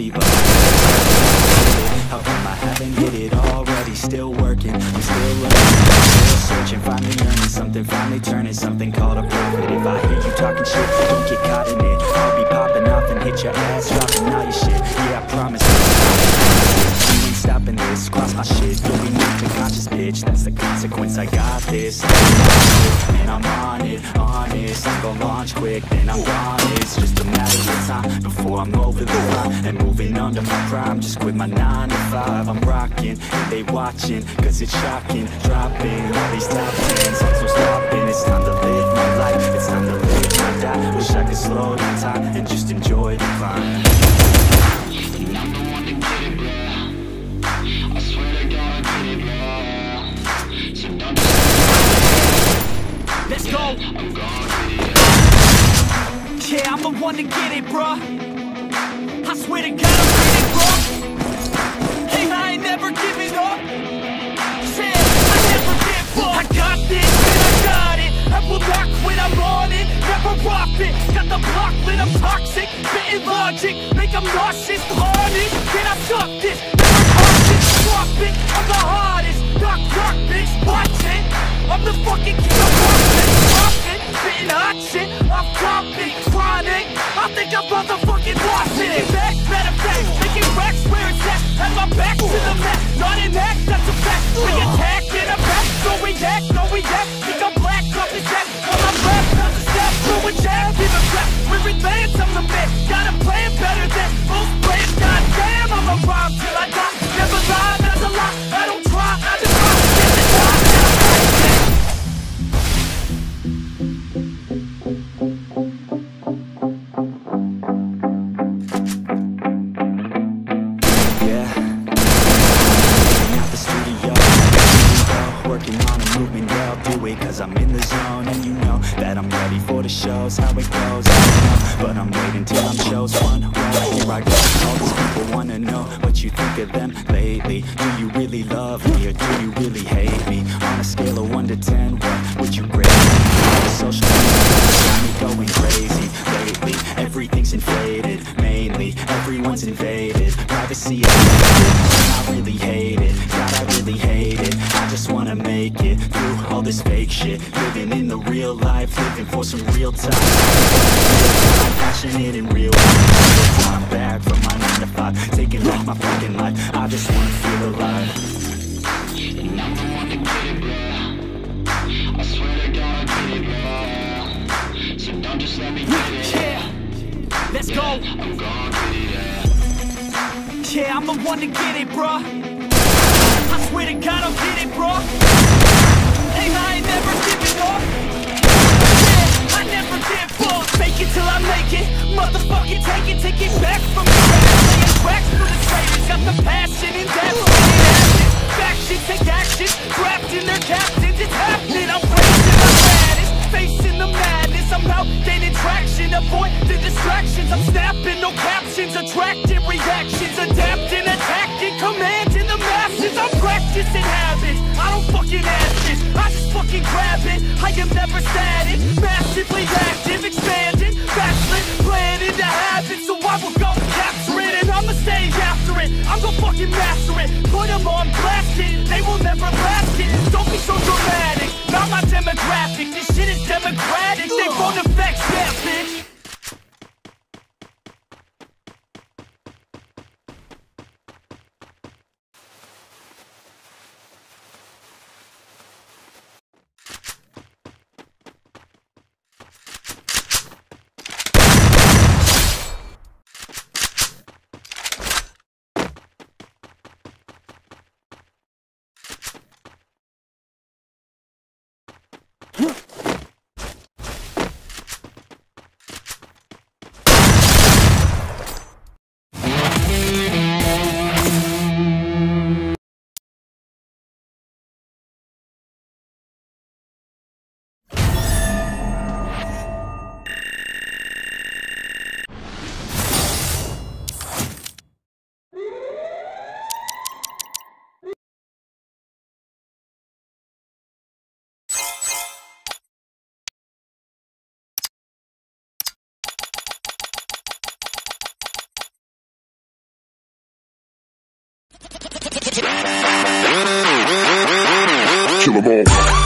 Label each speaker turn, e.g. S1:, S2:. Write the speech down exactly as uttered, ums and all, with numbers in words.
S1: ready, but how come I haven't hit it already? Still working, I'm still learning, still searching, finally earning something, finally turning something called a profit. If I hear you talking shit, don't get caught in it. I'll be popping off and hit your ass, dropping all your shit. Yeah, I promise you ain't stopping this. Cross my shit, you'll be knocked unconscious, bitch. That's the consequence, I got this. And I'm on it, honest. I'm gonna launch quick, then I'm gone. It's just a matter of time before I'm over the line and moving under my prime. Just quit my nine to five. I'm rocking, and they watching, cause it's shocking. Dropping all these top tens, I'm so stopping. It's time to live my life, it's time to live my die. Wish I could slow down time and just enjoy the climb.
S2: And I'm the one to get it, bro. I swear to God, I get it, bro. So don't just
S3: let's go.
S2: I'm gone with it.
S3: Yeah, I'm the one to get it, bruh. I swear to God, I'm getting it, bruh. Hey, I ain't never giving up. Said I never give up. I got this, and I got it. I will not quit, I'm on it. Never rock it. Got the block lit, I'm toxic. Spitting logic, make them nauseous. Harness, can I suck this? Never cautious, drop it. I'm the hardest. Knock, knock, bitch, watch it. I'm the fucking king of rockin', rockin', spitting hot shit, off topic, chronic. I think I'm motherfucking lost it. Get back, better fact, making racks where it's at. Have my back to the mat, not an act, that's a fact. We attack in a back, no react, no react. Think I'm black, up his back, on my left, not the step, throwing jab, give a crap. We're advanced, I'm the man, got a plan better than most players. Goddamn, I'm a rhyme till I die. Never lie, that's a lie. I don't try, I just try. Get the time, and I'm right there.
S1: I'm in the zone and you know that I'm ready for the shows. How it goes, I don't know, but I'm waiting till I'm chose one. Well, here I go. All these people wanna know what you think of them lately. Do you really love me or do you really hate me? On a scale of one to ten, what would you grade me? All the social media got me going crazy lately. Everything's inflated, mainly everyone's invaded. Privacy is invaded, and I really hate it. God, I really hate it. I just wanna make it through all this fake shit. Living in the real life, living for some real time. I'm passionate in real life. I'm back from my nine to five, taking back my fucking life. I just wanna feel alive.
S2: And I'm the one to get it, bro. I swear to God, I get it, bro. So don't just let me get it.
S3: Yeah, let's go.
S2: I'm gone with it, yeah.
S3: Yeah, I'm the one to get it, bruh. I swear to God, I'll get it, bruh. Hey, I ain't never giving up. Yeah, I never give up. Fake it till I make it. Motherfucking take it, take it back from the traitors. Laying tracks for the traitors. Got the passion in that action. Factions take action. Drafting their captains. It's happening. I'm raising my status. Facing the madness. I'm out gaining traction. Avoid the distractions. I'm snapping. No captions. Attracting reactions. Adapting, attacking, commanding the masses. I'm practicing habits. I don't fucking ask this. I just fucking grab it. I am never static. Massively active, expanding, backslid, planning to have it. So I will go capture it, and I'ma stay after it. I'm gonna fucking master it. Put them on blast it. They will never last it. Don't be so dramatic. Not my demographic. This shit is democratic. They won't affect, yeah, bitch.
S4: kill 'em all.